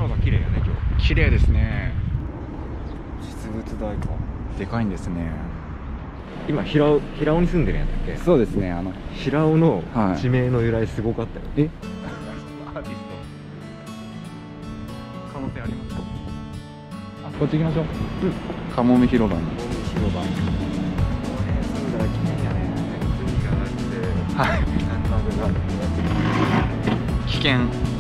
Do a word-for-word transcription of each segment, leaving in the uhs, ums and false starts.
空が綺麗やね今日。 綺麗ですね。 実物大か。 でかいんですね。 今平尾平尾に住んでるんやったっけ。 そうですね。あの平尾のはい地名の由来すごかったよ。 えアーティスト可能性あります。あ、こっち行きましょう。うん。カモメ広場に。 広場。これ住んだら綺麗やね。海があって。 はい。 南風があって。 危険。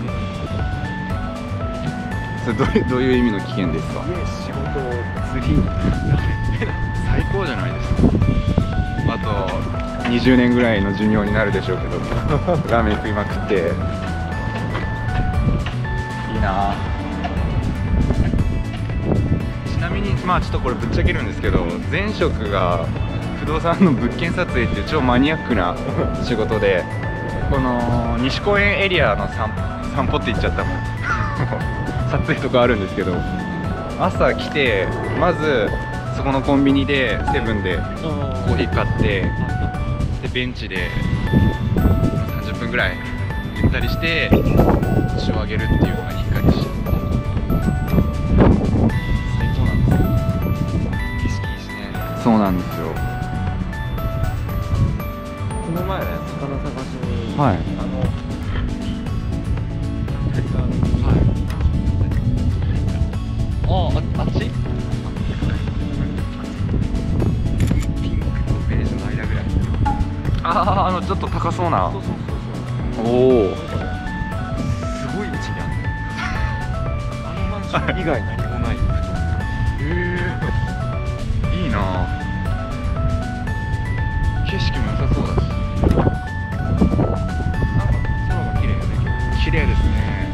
それどういうどういう意味の危険ですか。 家仕事釣り最高じゃないですか。あとにじゅうねんぐらいの寿命になるでしょうけどラーメン食いまくっていいな。ちなみにまあちょっとこれぶっちゃけるんですけど、前職が不動産の物件撮影っていう超マニアックな仕事で、この西公園エリアの散散歩って言っちゃったもん撮影とかあるんですけど、朝来てまずそこのコンビニでセブンでコーヒー買って、でベンチでさんじゅっぷんぐらいゆったりして腰を上げるっていうのが日課にしちゃって、最高なんですよ。景色いいしね。そうなんですよ。 この前ね、魚探しに、 はい。 あのああ、あっち？ピンクとベージュの間ぐらい。 ああ、あのちょっと高そうな。 そうそうそうそう。 おお。 すごい位置にある。あのマンション以外何もない。 へえ。いいな。景色も良さそうだし。 なんか空が綺麗やね。 綺麗ですね。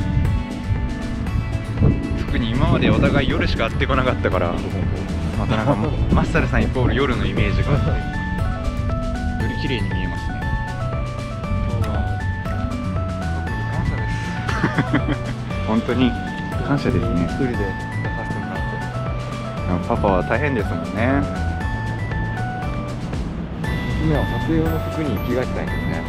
特に今までお互い夜しか会ってこなかったから、またなんかもうマッサルさんイコール夜のイメージがあってより綺麗に見えますね。 今日は家族に感謝です。 本当に感謝ですね。 一人で出させてもらって。 パパは大変ですもんね。 今は撮影用の服に着替えてたんやけどね。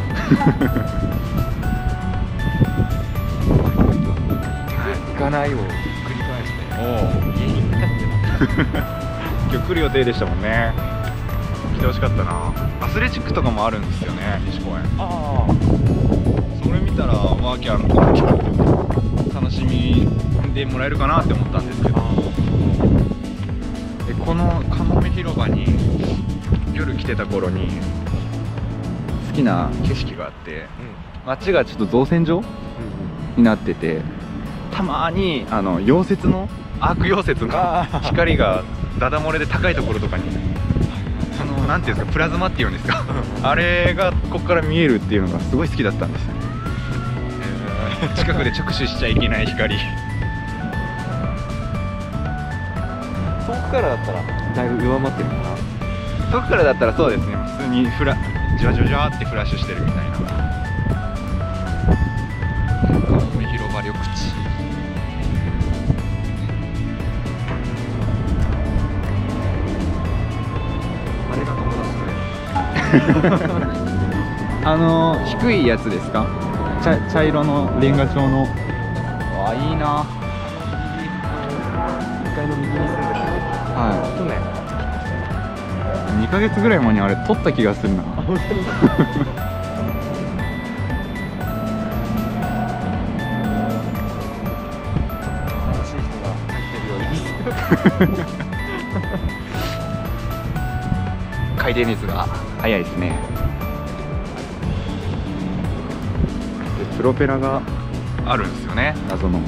行かないを繰り返しておお。 家に帰って今日来る予定でしたもんね。来てほしかったな。アスレチックとかもあるんですよね、西公園。 ああ、 それ見たらワーキャンワーキャン楽しみでもらえるかなって思ったんですけど、でこのカモメ広場に夜来てた頃に好きな景色があって、街がちょっと造船所になってて、たまにあの溶接のアーク溶接の光がダダ漏れで高いところとかに、そのなんていうんですか、プラズマっていうんですかあれがここから見えるっていうのがすごい好きだったんですよね。近くで直視しちゃいけない光。 遠くからだったらだいぶ弱まってるかな。 遠くからだったらそうですね、普通にフラジワジワジワってフラッシュしてるみたいな。カモメ広場緑地。 あれが友達のやあの低いやつですか。茶, 茶色のレンガ調の。あ、いいな。 いっかいの右に住んでたけど、 は去年い。にかげつぐらい前にあれ撮った気がするな。 あ、本当に楽しい人が入ってるようです。 回転率が速いですね。でプロペラがあるんですよね、謎の。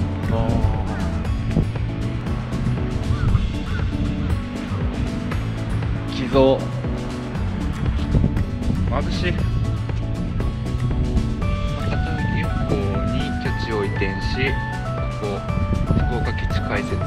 寄贈眩しい。博多漁港に基地を移転し、ここ福岡基地開設。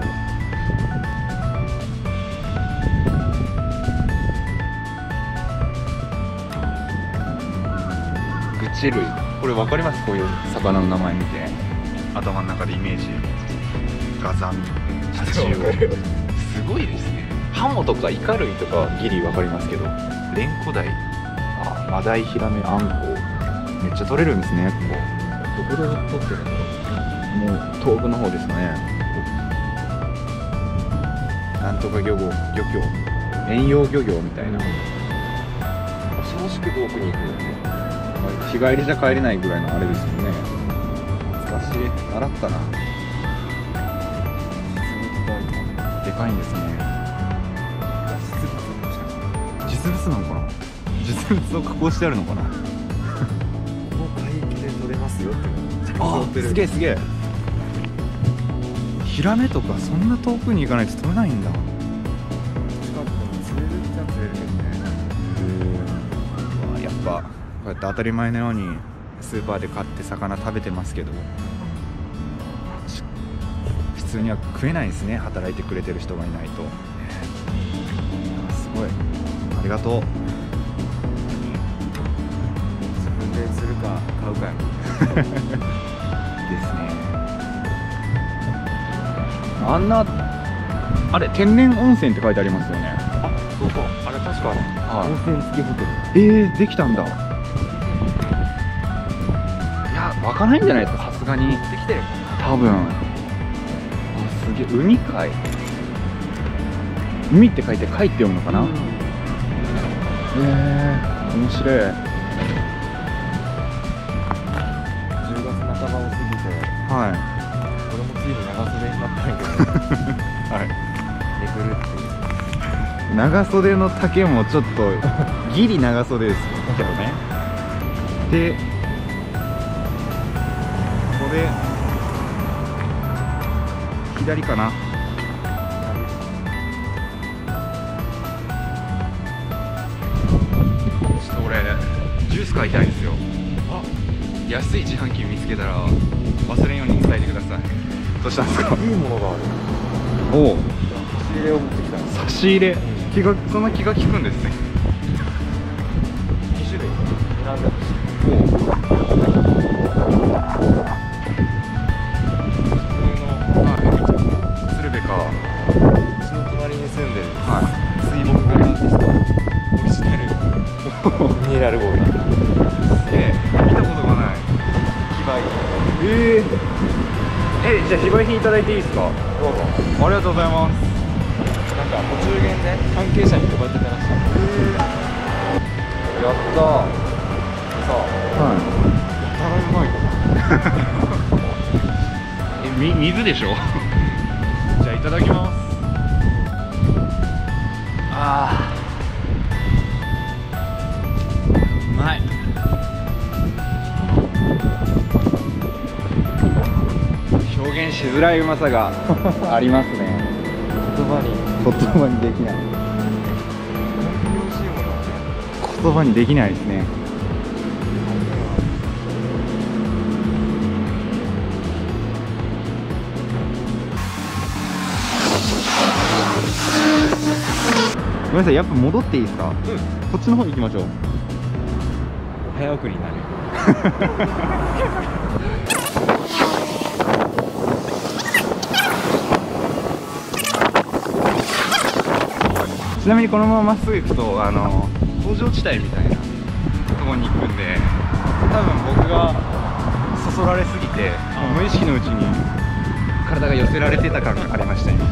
グチ類、これ分かります？こういう魚の名前見て頭の中でイメージ。ガザミ、タチウオ、すごいですね。ハモとかイカ類とかはギリ分かりますけど、レンコダイ、あ、マダイ、ヒラメ、アンコウ、めっちゃ取れるんですね。ここどこで撮ってるんだろう。 もう遠くの方ですかね。なんとか漁業漁協遠洋漁業みたいな、 恐ろしく遠くに行くよね。 日帰りじゃ帰れないぐらいのあれですよね。懐かしい。習ったな。でかいんですね。実物なのかな。実物を加工してあるのかな。 この海域で取れますよっていうのあ、すげえすげえ。ヒラメとかそんな遠くに行かないと取れないんだ。 近くに釣れるっちゃ釣れるけどね。 うわやっぱこうやって当たり前のようにスーパーで買って魚食べてますけど、し普通には食えないですね。働いてくれてる人がいないと。すごい、ありがとう。 自分で釣るか買うかやもんですね。あんなあれ天然温泉って書いてありますよね。 あ、そうそう、あれ確かは温泉付きホテル。 い。えー、できたんだ。いや、湧かないんじゃないですか、さすがに。 できてる多分。あ、すげえ、海海。海って書いて海って読むのかな。えー、面白い。 じゅうがつなかばを過ぎて、 は俺もついに長袖になったんやけどい。はい。 めくるっていう。 長袖の丈もちょっとギリ長袖ですけどね。で、ここで左かな。ちょっと俺ジュース買いたいんですよ。 あ、 安い自販機見つけたら忘れんように伝えてください。どうしたんですか。 いいものがある。 おお、 差し入れを持ってきたんです。 差し入れ。気がそんな気が利くんですね。 に種類選んでほしい。 おお。 普通のはい。鶴瓶か。 うちの隣に住んでるは水墨画アーティストオリジナルミネラルボール。 い。すげえ。見たことがない。 非売。 えええ、じゃあ非売品いただいていいですか。 どうぞ。 ありがとうございます。 なんかお中元で関係者に配ってたらしい。やったー。さあ、 はやたらうまい。 い。え、み水でしょ。じゃあいただきます。あー、うまい。表現しづらいうまさがありますね。 言葉に言葉にできない。 美味しいものはね。 言葉にできないですね。ごめんなさい、やっぱ戻っていいですか。 うん。 こっちの方行きましょう。 早送りになる。 ちなみにこのまままっすぐ行くとあの工場地帯みたいなところに行くんで、多分僕がそそられすぎて無意識のうちに体が寄せられてた感がありましたね。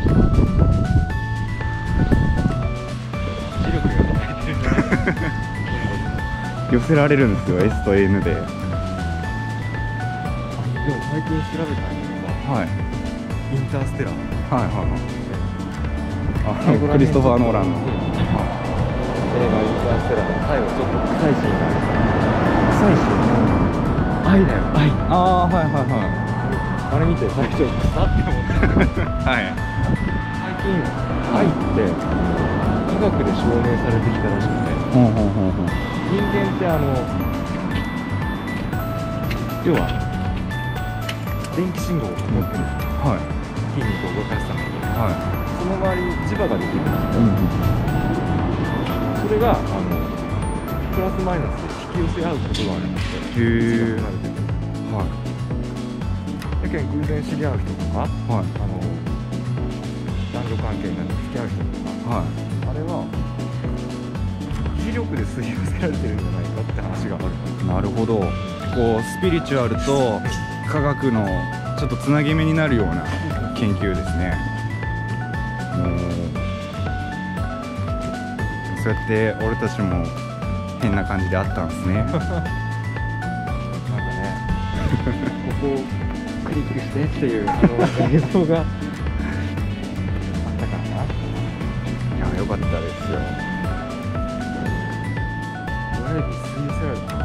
磁力が働いてるんじゃない寄せられるんですよ、 S と N で。 でも最近調べたのがはいインターステラー。 はいはいはい。あ、クリストファー・ノーランの。 映画インターステラーの最後ちょっと臭いシーンがある。臭いシーン。愛だよ、愛。 ああ、はいはいはあれ見て最初臭って思って。 いはい。 最近愛って科学で証明されてきたらしくて、 ほんほんほんほん。 人間ってあの要は電気信号を持ってる。 はい筋肉を動かすためにはその周りに磁場ができるんですい。 よ。 うんそれがあのプラスマイナスで引き寄せ合うことがあるんですよ。 へー磁場が離れててはいやけん偶然知り合う人とか、 はいあの男女関係になって付き合う人とか、 はあれは磁力で吸い寄せられてるんじゃないかって話がある。 い。なるほど。こうスピリチュアルと科学のちょっとつなぎ目になるような研究ですね。もうそうやって俺たちも変な感じであったんですね。 なんかねここをクリックしてっていうあの映像があったからな。 いや、良かったですよ。 とりあえず水星やな。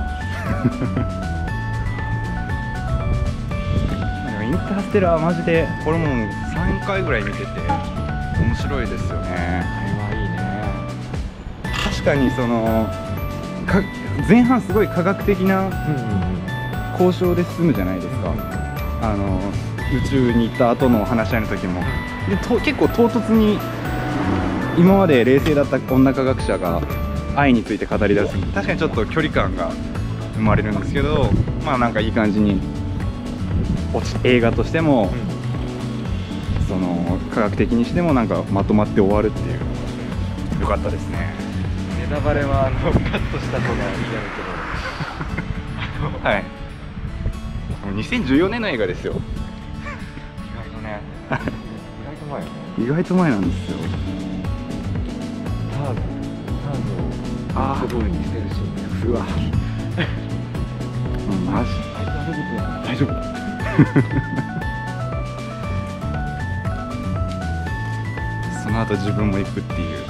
でもインターステラーマジでこれもさんかいぐらい見てて面白いですよね。 あれはいいね。 確かにそのか前半すごい科学的なうんうん交渉で進むじゃないですか。あの宇宙に行った後の話し合いの時もでと結構唐突に今まで冷静だった女科学者が愛について語り出す。確かにちょっと距離感が生まれるんですけど、まあなんかいい感じに落ち映画としても、 うん、 その科学的にしてもなんかまとまって終わるっていう良かったですね。 ネタバレはあのカットした方がいいやろうけどはいにせんじゅうよねんの映画ですよ。 意外とね意外と前よね。 意外と前なんですよ。 ターズターズをあすごいにしてるシーン。 うわマジあいつはロボットだな。 大丈夫その後自分も行くっていう。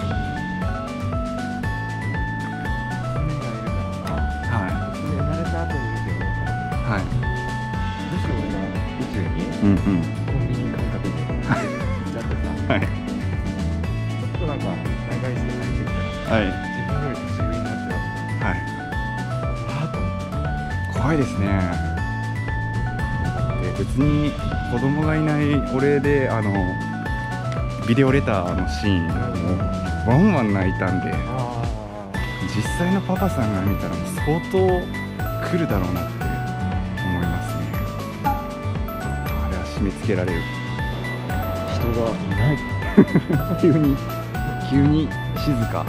は娘がいるからさ、娘生まれた後に見てよ。 いはいもし俺が宇宙にうんうんコンビニ感覚で行っちゃってさ、 はいちょっとなんか長いして帰ってきたらはい自分より年上になっちゃう。 はいあーと思って。 怖いですね。で別に子供がいない俺であのビデオレターのシーンもワンワン泣いたんで、 あ実際のパパさんが見たらもう相当来るだろうなって思いますね。あれは締め付けられる。 あ、人がいない。 急に急に静か。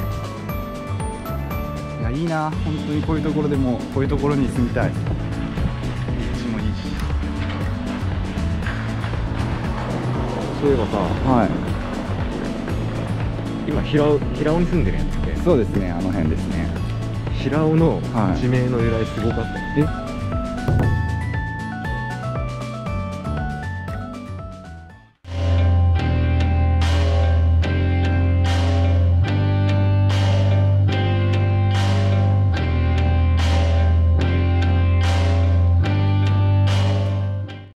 いやいいな、本当にこういうところでもこういうところに住みたい。立地もいいし。 そういえばさ、 はい今平尾平尾に住んでるやつって、 そうですね、あの辺ですね。 平尾のはい地名の由来すごかったよ。 え